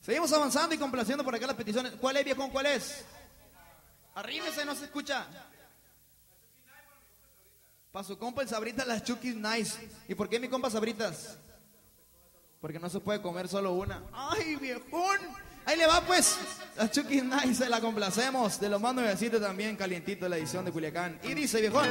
Seguimos avanzando y complaciendo por acá las peticiones. ¿Cuál es, viejón? ¿Cuál es? Arrímese, no se escucha. Para su compa el Sabritas, las Chukis Nice. ¿Y por qué mi compa Sabritas? Porque no se puede comer solo una. ¡Ay, viejón! Ahí le va pues. Las Chukis Nice, se la complacemos. De los más nuevecitos también, calientito la edición de Culiacán. Y dice, viejón.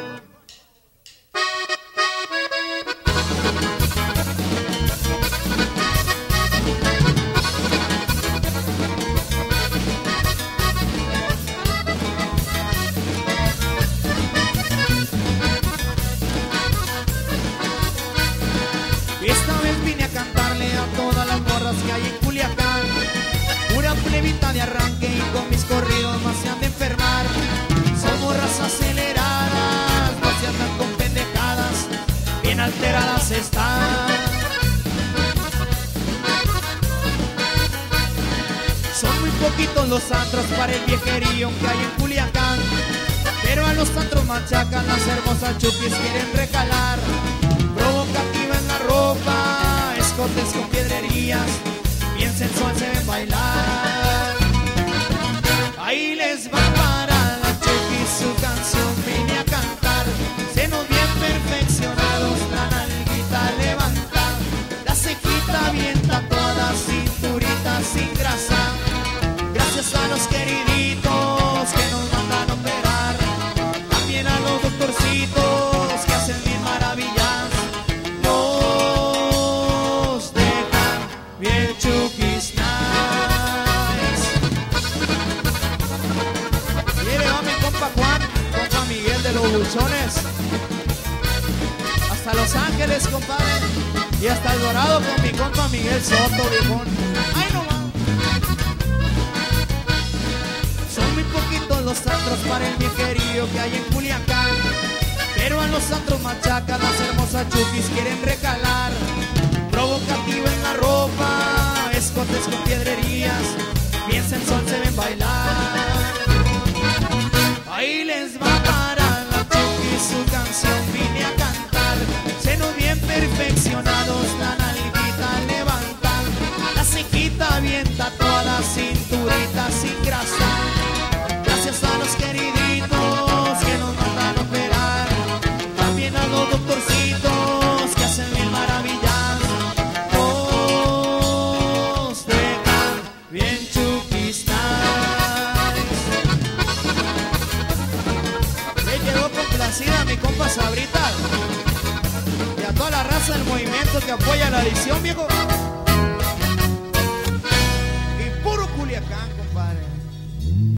Esta vez vine a cantarle a todas las morras que hay en Culiacán. Pura plebita de arranque y con mis corridos más se han de enfermar. Son morras aceleradas, no se andan con pendejadas, bien alteradas están. Son muy poquitos los antros para el viejerío que hay en Culiacán, pero a los antros machacan, las hermosas chukis quieren recalar. Provocativa en la ropa, escotes con piedrerías, bien sensual se ven bailar. Ahí les va para la Chucky su canción, vine a cantar. Senos bien perfeccionados, la nalguita levanta, la cejita bien tatuada, cinturita sin grasa. Gracias a los queriditos que nos mandan a operar, también a los doctorcitos que hacen mil maravillas. Nos dejan bien Chukis Nice. Y le va mi compa Juan, compa Miguel de los Dulzones, hasta Los Ángeles, compadre, y hasta El Dorado con mi compa Miguel Soto, viejón. ¡Ay, no va! Son muy poquitos los antros para el viejerío que hay en Culiacán, pero a los antros machacan, las hermosas chukis quieren recalar. Provocativa en la ropa, escotes con piedrerías, bien sensual se ven bailar. Ahí les va para la chukis su canción, vine a cantar. Senos bien perfeccionados, la nalguita levantan, la cejita bien tatuada, cinturita sin grasa. Gracias a los queriditos que nos mandan a operar, también a los doctorcitos que hacen mil maravillas. Nos dejan bien Chukis Nice. Le quedó complacida mi compa Sabritas y a toda la raza del movimiento que apoya la edición, viejo. Y puro Culiacán, compadre.